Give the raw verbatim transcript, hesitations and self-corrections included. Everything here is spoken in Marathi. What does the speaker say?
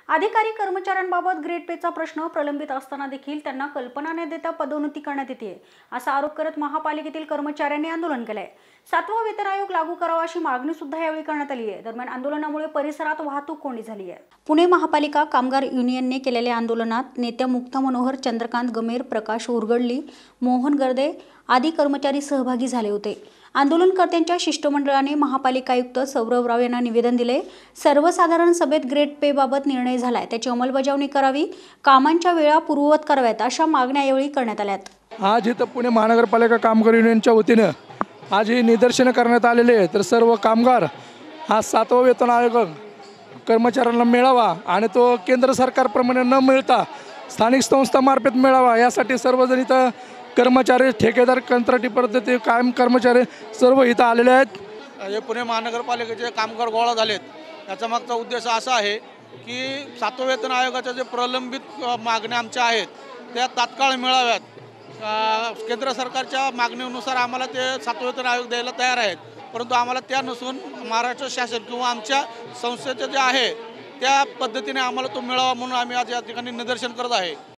अधिकारी कर्मचाऱ्यांबाबत ग्रेड पेचा प्रश्न प्रलंबित असताना देखील त्यांना कल्पना न देता पदोन्नती करण्यात येते असा आरोप करत महापालिकेतील कर्मचाऱ्यांनी आंदोलन केलंय। सातवा वेतन आयोग लागू करावा अशी मागणी सुद्धा यावेळी करण्यात आली आहे। दरम्यान आंदोलनामुळे परिसरात वाहतूक कोंडी झाली आहे। पुणे महापालिका कामगार युनियनने केलेल्या आंदोलनात नेत्या मुक्ता मनोहर, चंद्रकांत गमेर, प्रकाश उरगडली, मोहन गर्दे आदी कर्मचारी सहभागी झाले होते। आंदोलनकर्त्यांच्या शिष्टमंडळाने महापालिका आयुक्त सौरभ राव यांना निवेदन दिले। सर्वसाधारण सभेत ग्रेड पे बाबत निर्णय झालाय, त्याची अंमलबजावणी करावी, कामांच्या वेळा पूर्ववत कराव्यात अशा मागण्या यावेळी करण्यात आल्यात। आज इथं पुणे महानगरपालिका कामगार युनियनच्या वतीनं आज ही निदर्शनं करण्यात आलेले आहे। तर सर्व कामगार हा सातवा वेतन आयोग कर्मचाऱ्यांना मिळावा आणि तो केंद्र सरकारप्रमाणे न मिळता स्थानिक संस्थामार्फत मिळावा यासाठी सर्वजण इथं कर्मचारी, ठेकेदार, कंत्राटी पद्धती कायम कर्मचारी सर्व इथं आलेले आहेत। हे पुणे महानगरपालिकेचे कामगार गोळा झालेत। याचा मागचा उद्देश असा आहे की सातवा वेतन आयोगाच्या जे प्रलंबित मागण्या आमच्या आहेत त्या तात्काळ मिळाव्यात। केंद्र सरकारच्या मागणीनुसार आम्हाला ते सातवा वेतन आयोग द्यायला तयार आहेत, परंतु आम्हाला त्या नसून महाराष्ट्र शासन किंवा आमच्या संस्थेचे जे आहे त्या पद्धतीने आम्हाला तो मिळावा म्हणून आम्ही आज या ठिकाणी निदर्शन करत आहे।